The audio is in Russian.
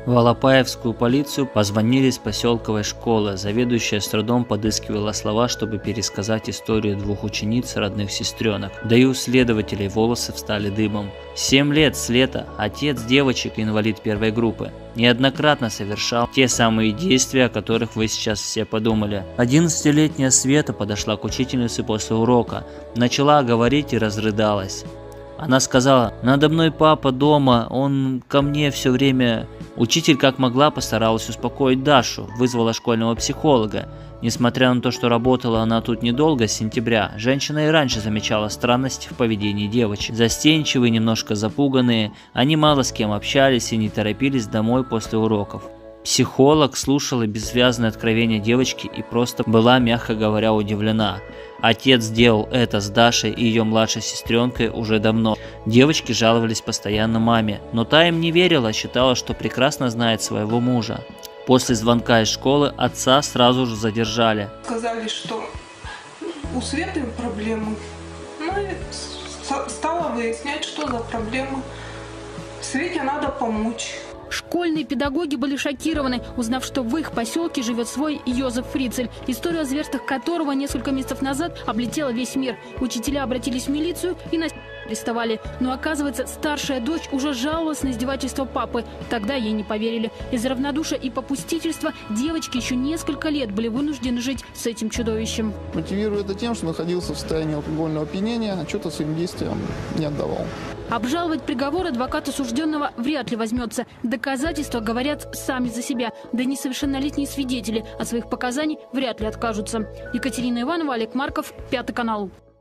В Алапаевскую полицию позвонили с поселковой школы. Заведующая с трудом подыскивала слова, чтобы пересказать историю двух учениц, родных сестренок. Да и у следователей волосы встали дыбом. 7 лет с лета отец девочек, инвалид первой группы, неоднократно совершал те самые действия, о которых вы сейчас все подумали. 11-летняя Света подошла к учительнице после урока, начала говорить и разрыдалась. Она сказала: «Надо мной папа дома, он ко мне все время». Учитель как могла постаралась успокоить Дашу, вызвала школьного психолога. Несмотря на то, что работала она тут недолго, с сентября, женщина и раньше замечала странности в поведении девочек. Застенчивые, немножко запуганные, они мало с кем общались и не торопились домой после уроков. Психолог слушала бессвязные откровения девочки и просто была, мягко говоря, удивлена. Отец делал это с Дашей и ее младшей сестренкой уже давно. Девочки жаловались постоянно маме, но та им не верила, считала, что прекрасно знает своего мужа. После звонка из школы отца сразу же задержали. Сказали, что у Светы проблемы. Ну и стала выяснять, что за проблемы. Свете надо помочь. Школьные педагоги были шокированы, узнав, что в их поселке живет свой Йозеф Фрицель, историю о зверствах которого несколько месяцев назад облетела весь мир. Учителя обратились в милицию и арестовали. Но оказывается, старшая дочь уже жаловалась на издевательство папы. Тогда ей не поверили. Из-за равнодушия и попустительства девочки еще несколько лет были вынуждены жить с этим чудовищем. Мотивирую это тем, что находился в состоянии алкогольного опьянения, а что-то своим действиям не отдавал. Обжаловать приговор адвокат осужденного вряд ли возьмется. Доказательства говорят сами за себя. Да и несовершеннолетние свидетели от своих показаний вряд ли откажутся. Екатерина Иванова, Олег Марков, 5 канал.